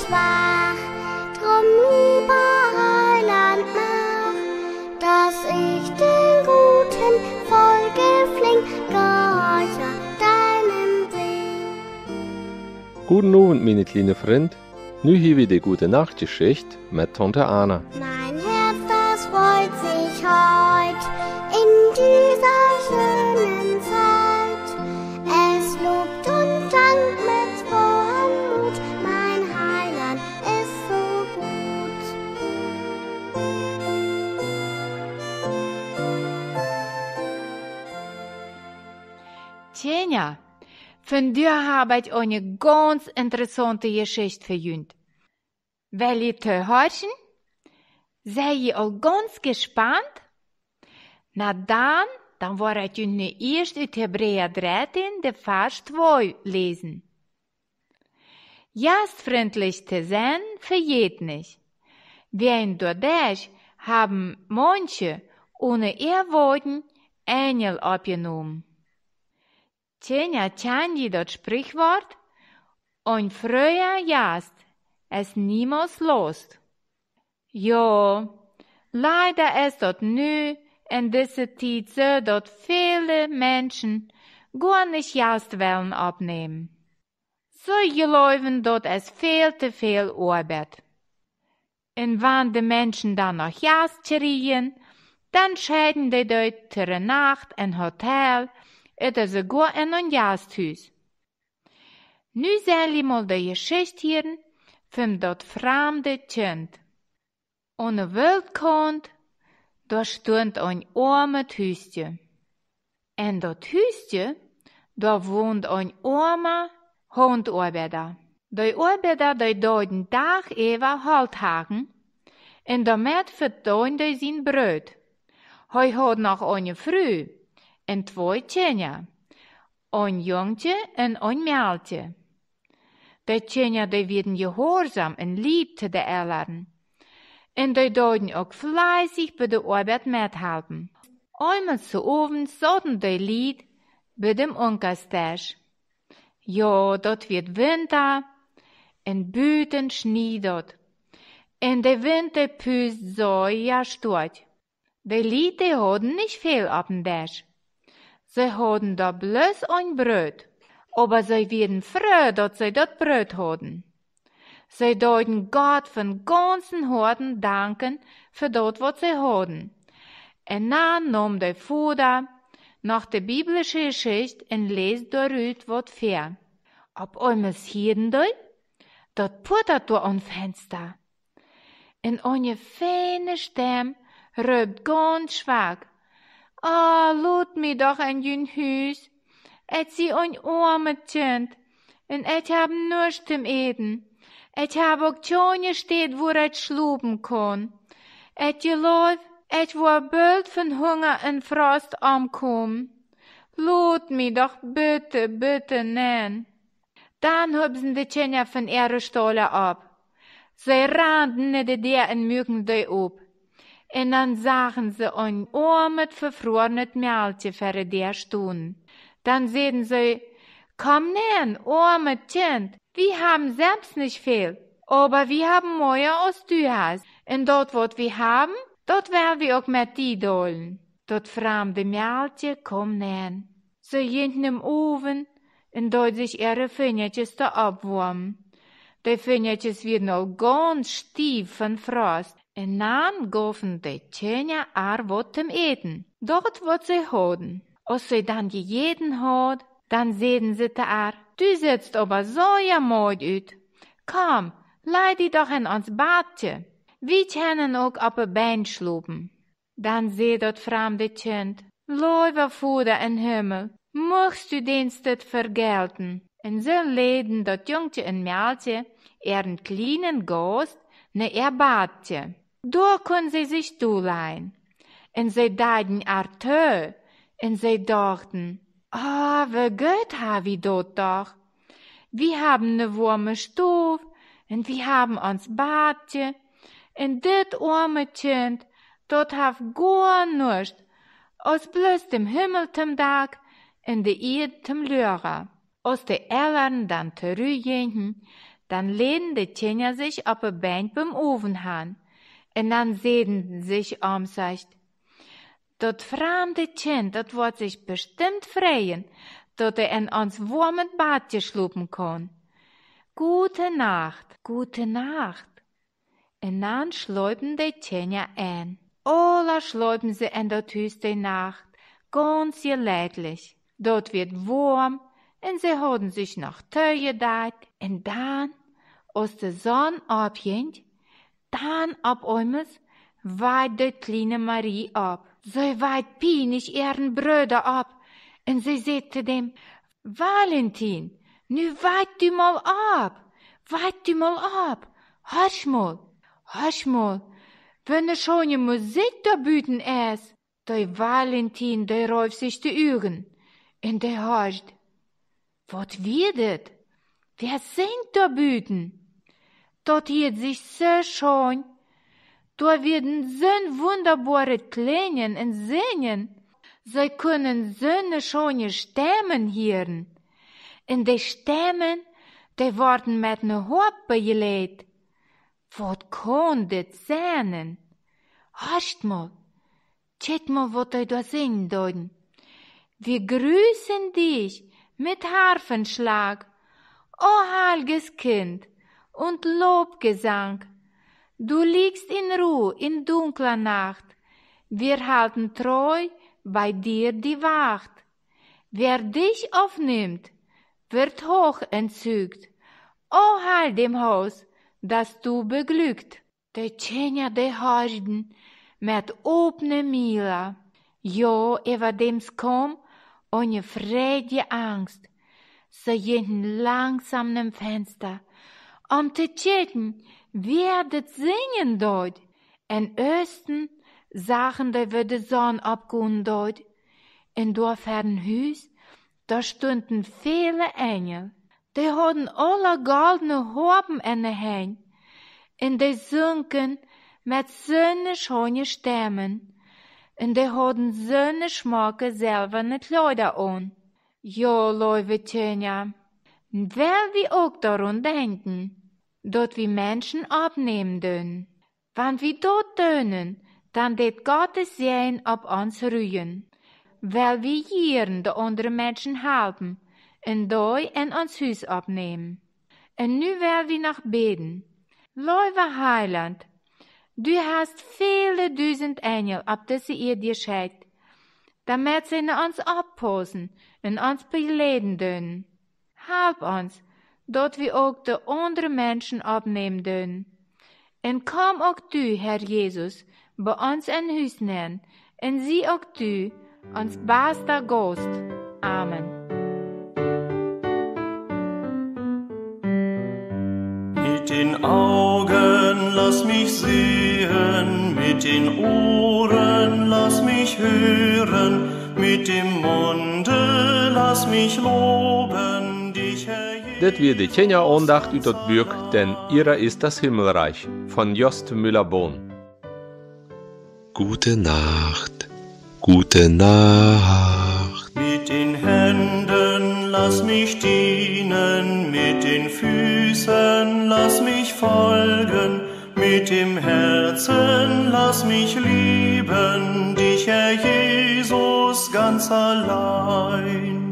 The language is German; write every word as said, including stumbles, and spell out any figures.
schwach, drum lieber Heiland mach, dass ich den guten Folge flink, gehorche deinem Sinn. Guten Abend, meine kleine Freund. Nu hier wieder die gute Nachtgeschichte mit Tante Anna. Mein Herz, das freut sich heut in dieser schönen Zeit. Es lobt und dankt mit frohem Mut, mein Heiland ist so gut. Tjena, von dir habe ich eine ganz interessante Geschichte für jünd. Will ihr zuhören? Sei ihr all ganz gespannt? Na dann, dann war ich jünd erst uit Hebräer dreizehn, der Vers zwei lesen. Gastfreundlich zu sein, vergeht nicht. Wen dadurch haben manche ohne ihr Worten Engel abgenommen. Tjena, kennt ihr das Sprichwort? Ein früher Gast ist niemals lost. Ja, leider ist das nu in dieser Zeit so, dass viele Menschen gar nicht Gast wollen abnehmen. So glauben, dass es viel zu viel Arbeit. Und wenn die Menschen dann noch Gast kriegen, dann scheiden die dort zur Nacht in Hotel oder sogar in ein Gasthaus. Nu soll ich mal die Geschichte hören von dat fremde Kind. Ohne Welt kommt, da stund ein armes Hüstje. In dat Hüstje, da wohnt ein armer Handarbeiter. Die Arbeiter, die deuten Tag über Halthaken, und damit verdienen die sein Brot. Hij hat noch eine Frau und zwei Kinder, ein Jungche und ein Mädchen. Die Kinder, die werden gehorsam und lieb zu den Eltern. Und die deuten auch fleißig bei der Arbeit mithelfen. Einmal zu Abend saßen die Lied bei dem Onkelstisch. Ja, dort wird Winter, und Büten schneidert. Und der Wind, der püst so ja stark. Die Lied, die hatten nicht viel auf dem Tisch. Sie hatten da bloß ein Brot. Aber sie werden froh, dass sie das Brot hatten. Sie deuten Gott von ganzen Herzen danken für das, was sie hatten. Und dann nahm der Vater nach der biblischen Geschichte und lest daraus was vor. Ab einmal sehen die, dat puttert durch ein Fenster. Und eine feine Stimme rübt ganz schwach. Ah, lud mich doch in jün Hüs. Ich sie ein armes Kind, und ich hab nichts zum Eten. Ich hab auch keine Städt, wo ich schlupen kann. Ich glaub, ich war bald von Hunger und Frost ankommen. Lud mich doch bitte, bitte nein. Dann hüpsen die Kinder von ihrer Stelle ab. Sie rannten nicht der und mögen die ab. Und dann sahen sie ein armes, verfrorenes Mädchen für der Stunde. Dann sehen sie, komm näher, armes Kind, wir haben selbst nicht viel, aber wir haben mehr als du hast. Und dort, was wir haben, dort werden wir auch mit dir dollen. Dort fremde Mädchen kommen näher. Sie gehen im Ofen und dort sich ihre Fingertjes da abwärmen. Die Fingertjes werden auch ganz stief von Frost. Und dann gaven die Kinder auch was zum Eten. Dort, was sie hatten. Als sie dann gegessen hat, dann sehen sie da, du sitzt aber so jammernd aus. Komm, leih dich doch in ans Badje. Wir können auch auf ein Bein schlupen. Dann seht das fremde Kind, lieber Vater im Himmel, möchtest du Dienstet vergelten? Und so leiden das Jungche und Mädchen ihren kleinen Gast ne ihr Badje. Da können sie sich zuleihen. Und sie dachten Arthur, und sie dachten, ah, oh, wie gut haben wir dort doch. Wir haben ne warme Stube, und wir haben uns Badje, und dit arme Kind, dort hat gar nichts, aus bloß dem Himmel zum Tag, und der Erde zum Lehrer. Als die Eltern dann zurückgingen, Dann lehnen die Kinder sich auf ein Bank beim Ofen an. Und dann sehen sich um sich. Das fremde Kind, das wird sich bestimmt freuen, dass er in uns warmes Bad geschlupfen kann. Gute Nacht, gute Nacht. Und dann schläupen die Kinder ein. Alle schläupen sie in das Haus die Nacht, ganz gelädlich. Dort wird warm, und sie haben sich noch Tee gedeiht. Und dann, als die Sonne abgeht, dann ab einmal weit die kleine Marie ab. Sie weit peinlich ihren Brüder ab. Und sie sagte dem, Valentin, nu weit du mal ab, weit du mal ab. Hörsch mal, hörsch mal, wenn ne schöne Musik da büten ist. Der Valentin, der räuft sich die Augen. Und der hörst, was wird das? Wer singt da büten? Dort hielt sich so schön. Da werden so wunderbare Klängen und Singen. Sie können so ne schöne Stimmen hören. Und die Stimmen, die werden mit ne Harpe gelegt. Was kann das sein? Hörst mal, check mal, was die da singen deuten. Wir grüßen dich mit Harfenschlag, o heiliges Kind, und Lobgesang. Du liegst in Ruhe in dunkler Nacht. Wir halten treu bei dir die Wacht. Wer dich aufnimmt, wird hoch entzückt. O heil dem Haus, das du beglückt. Die Kinder, die horchten mit offene Mila. Jo, über dems kom, ohne freudige Angst. Sie gingen langsam am Fenster, um zu checken, wer das singen dort. In Östen sahen die wie die Sonne abgehen dort. In dort fern Hüs, da stunden viele Engel. Die hatten alle goldene Horben in den Händen. Und die sunken mit söne schöne Stimmen. Und die hatten söne schmucke silberne Kleider an. Jo, liebe Tönja, weil wir auch daran denken, dort wie Menschen abnehmen dürfen. Wenn wir dort tönen, dann det Gottes Segen auf uns ruhen. Weil wir hier die anderen Menschen helfen und doi in uns Haus abnehmen. Und nu will wir noch beten. Liebe Heiland, du hast viele tausend Engel auf diese Erde geschickt, damit sie uns abpassen und uns beleden dürfen. Help uns, dort wir auch die anderen Menschen abnehmen dürfen. Und komm auch du, Herr Jesus, bei uns in Haus nehmen, und sieh auch du, uns bester Gast. Amen. Mit den Augen lass mich sehen, mit den Ohren lass mich hören, mit dem Munde lass mich loben, dich, Herr Jesus. Das wird die Kinderandacht über das Buch, denn ihrer ist das Himmelreich, von Jost Müller-Bohn. Gute Nacht, gute Nacht. Mit den Händen lass mich dienen, mit den Füßen lass mich folgen, mit dem Herzen lass mich lieben, dich, Herr Jesus, ganz allein.